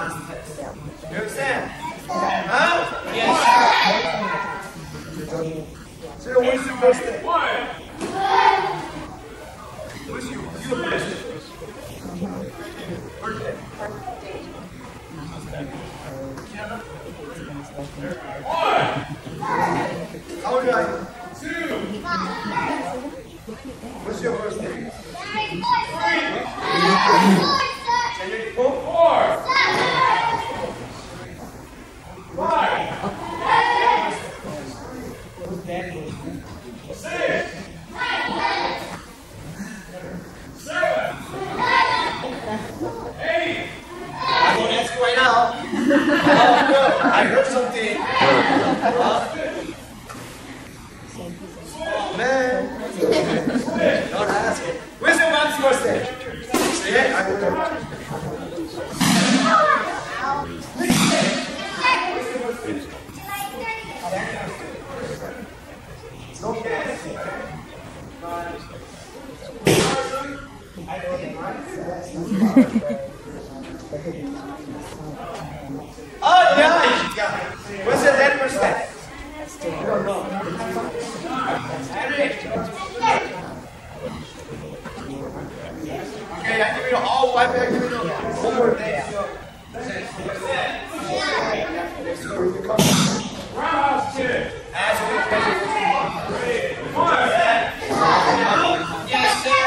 You understand? Huh? Yes. Cyril, what's your birthday? What's your birthday? How old are you? 2. What's your birthday? 3. 4. 5. 6. 7. 8. I'm going to ask you right now. I heard something. Man. Don't ask it. Where's your mom's birthday? Say it. I will know. It's okay. Oh, yeah. What's your dad's birthday? You don't know. Okay, I give you all one back. Give you one more day. Roundhouse kick. Yes, sir.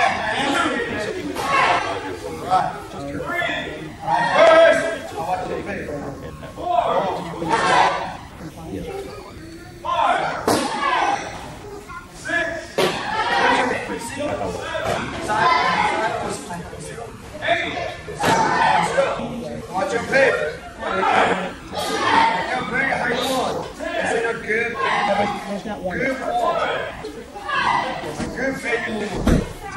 Right. watch your pace. Bring it how you want. It's in a good form. Good baby move.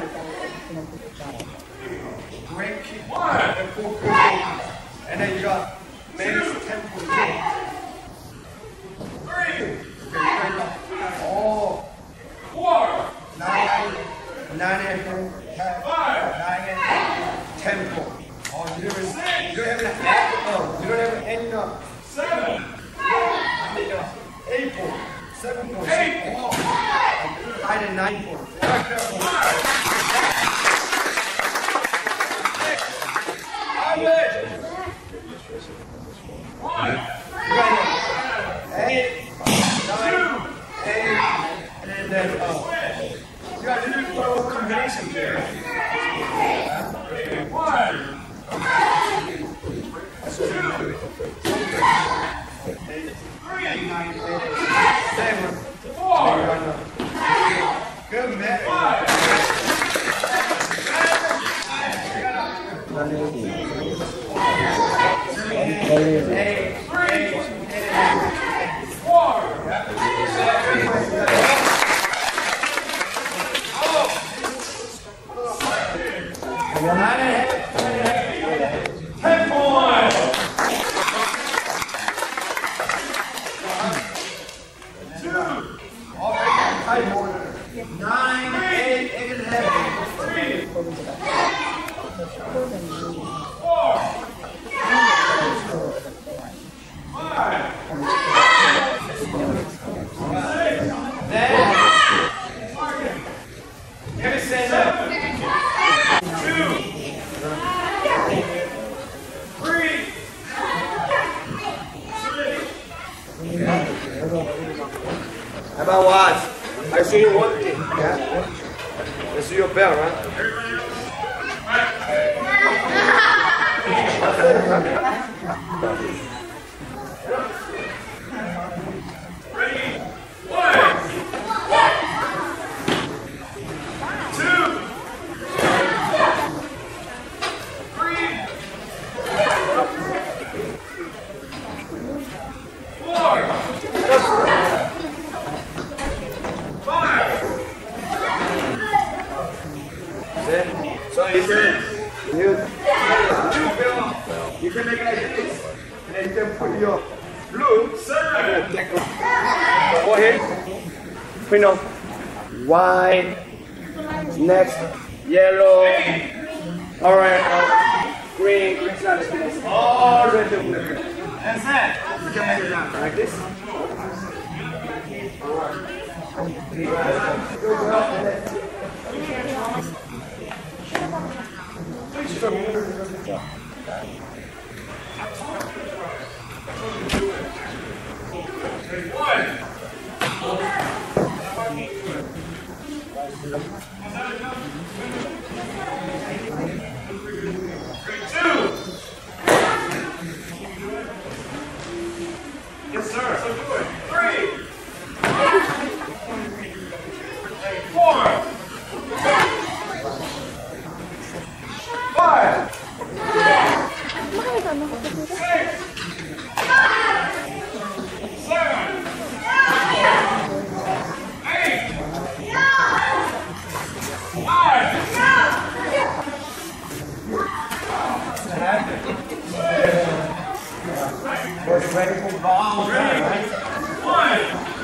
Great kick. And 4 good babies. And then you got managed tempo 2. 3. Oh. 4. 9 and 10. Oh, you don't have an you don't have any number. 7. 8 points. 7 points. 8 points. 9 points. 8, 9, 8, and then you got to do a combination here. 1. 2. 3. 7. 4. Good man. 5. 10 points. 2. All right, tight order. 9, 8, 8 and a half. 3. 4. 5. 6. Give me 7. 2. 3. 6. How about what? I see you working. Yeah? I see your bell, right? You can make it like this, and then you can put your blue, go ahead, you know, white, next, yellow, orange, Green side of this. All red to blue. That's it. You can make it down like this. Yes, sir. So do it. 3, 4, 5, 6, 7, 8, 9. We're ready for ball. Ready? 1,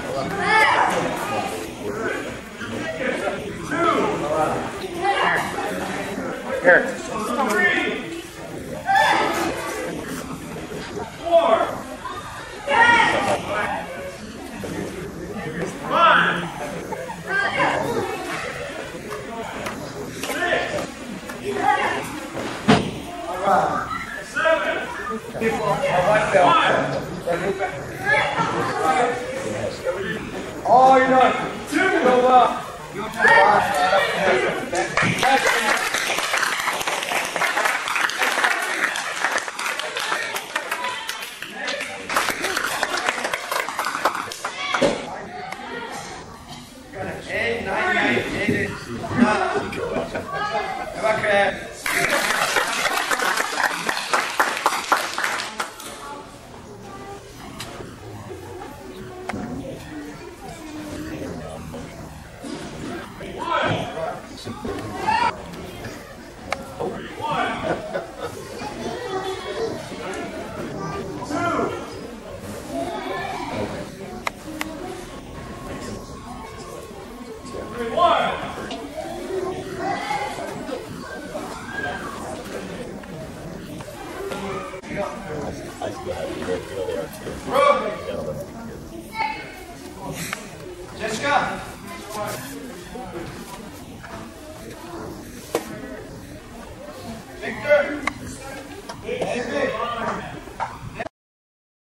2, Here. 3, 4, 5, 6, 7, People, I like that. Oh, you're not. 2, Go up. You Jessica.